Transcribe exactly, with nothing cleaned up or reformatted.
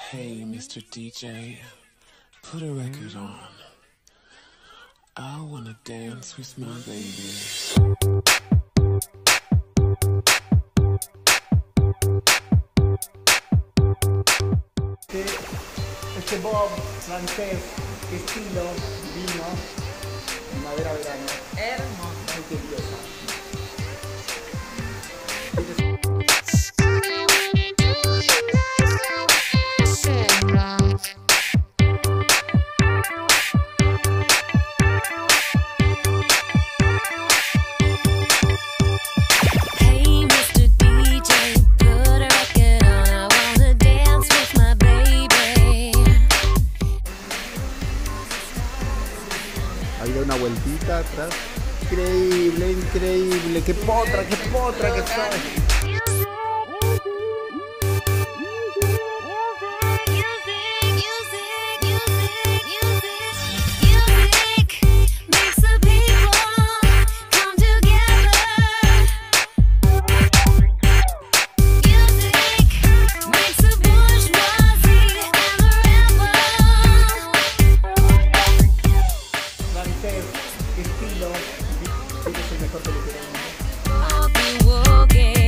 Hey, mister D J, put a record on. I wanna dance with my baby. Este, este bob francés, que estilo divino, primavera, verano. Hermoso. Ay, qué diosa. Ha habido una vueltita atrás. Increíble, increíble. Qué potra, qué potra que está. Estilo, es el mejor peluquero del mundo.